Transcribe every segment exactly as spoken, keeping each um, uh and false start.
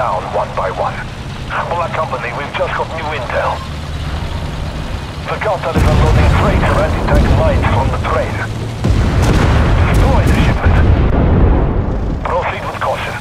down one by one. Black Company, we've just got new intel. The Delta is unloading freight of anti-tank mines from the train. Destroy the shipment. Proceed with caution.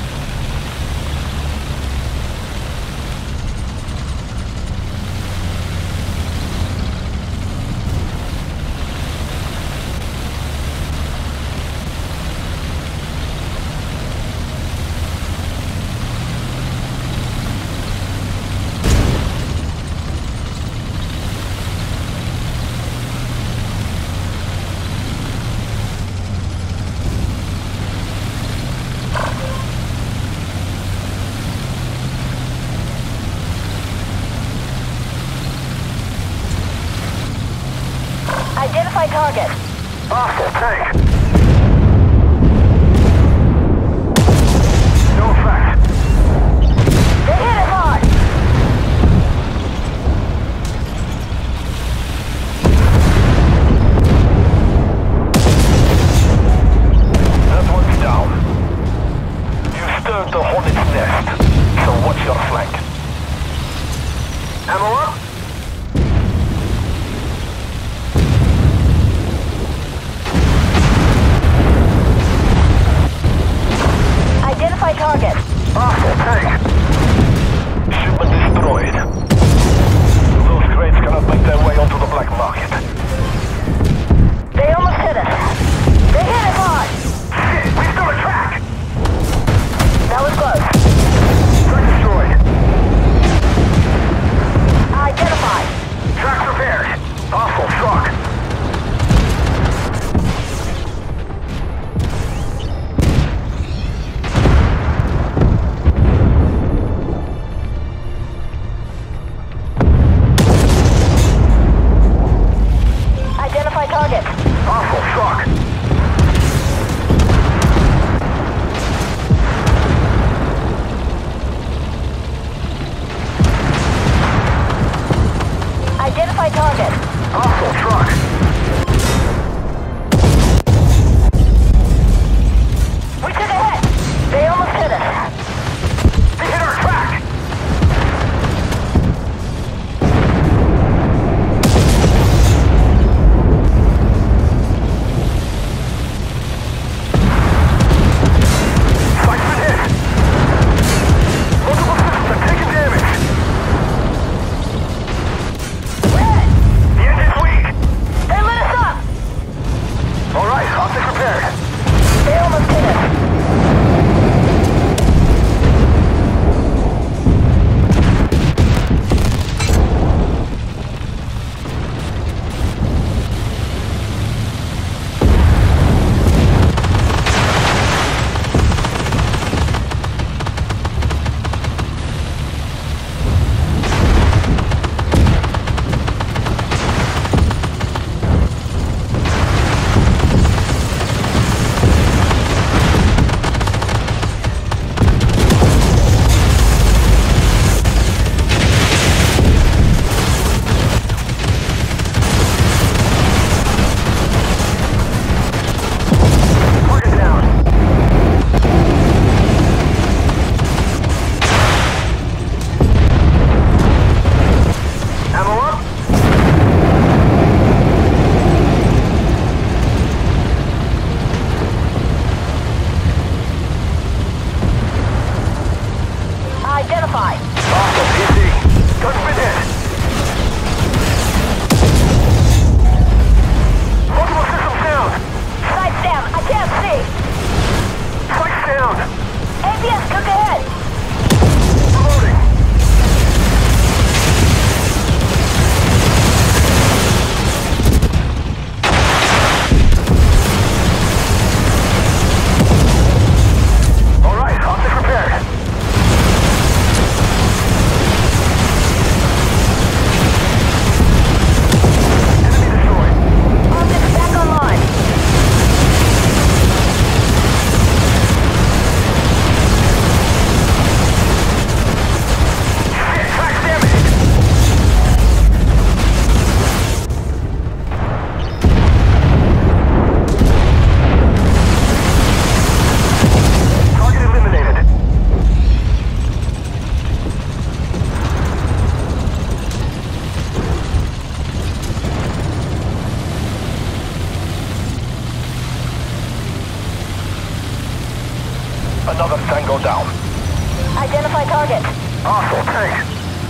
Identify target. Hostile tank. No effect. They hit it hard. That one's down. You stirred the hornet's nest, so watch your flank. Ammo up? Identify target. Hostile tank. Shipment destroyed. Those crates cannot make their way onto the black market. They almost hit us. They hit it hard. Shit, we still a track! That was close. Track destroyed. Identify. Tracks repaired. Hostile struck. Identify target. Hostile struck. Identify target. Hostile truck. We took a hit. They almost hit us. They hit our track. Another Tango down. Identify target. Hostile tank.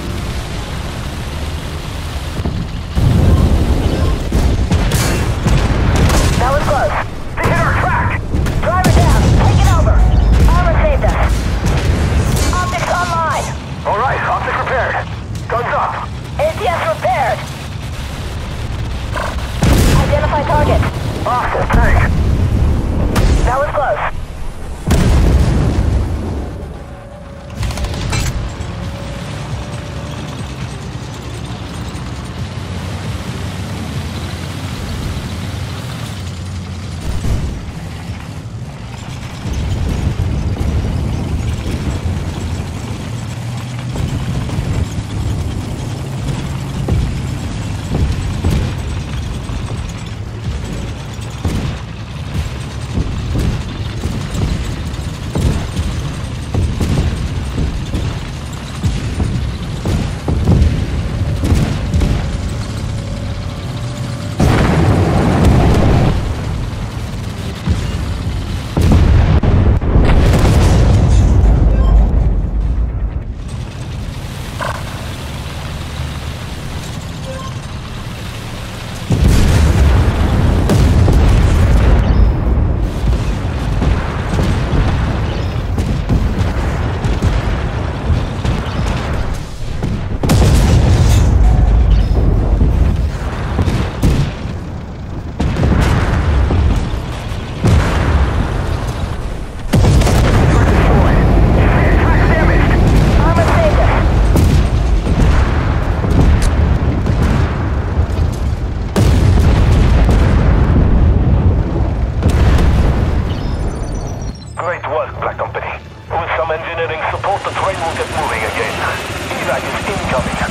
That was close. They hit our track! Driver down. Take it over. Armor saved us. Optics online. Alright, optic repaired. Guns up. A T S repaired. Identify target. Hostile tank. That was close. Great work, Black Company. With some engineering support, the train will get moving again. Evac is incoming.